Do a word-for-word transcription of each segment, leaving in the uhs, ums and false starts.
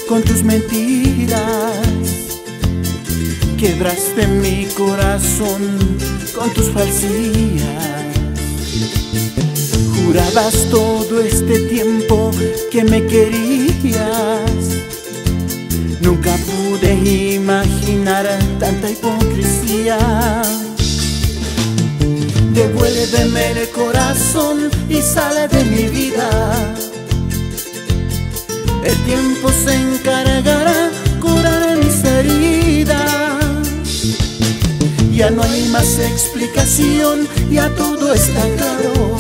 con tus mentiras. Quebraste mi corazón con tus falsías. Jurabas todo este tiempo que me querías. Nunca pude imaginar tanta hipocresía. Devuélveme el corazón y sale de mi vida. El tiempo se encargará curar mis heridas. Ya no hay más explicación, ya todo está claro.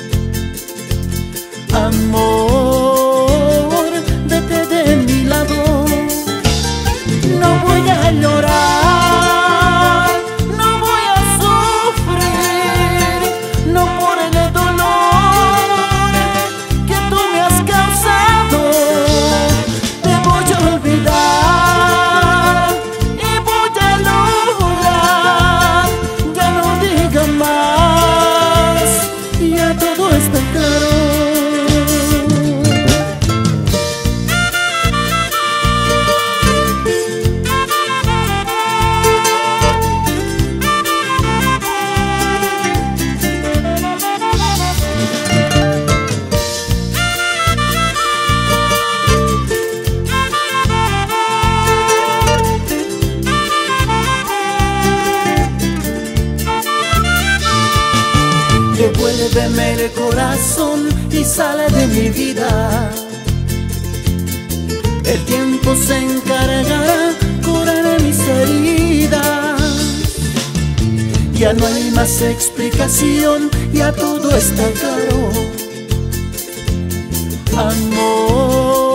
Amor, vete de mi lado. No voy a llorar, no voy a sufrir, no por el dolor que tú me has causado. Te voy a olvidar y voy a lograr. Ya no diga más, ya todo está claro. Devuélveme el corazón y sale de mi vida. El tiempo se encargará curar mis heridas. Ya no hay más explicación, ya todo está claro. Amor.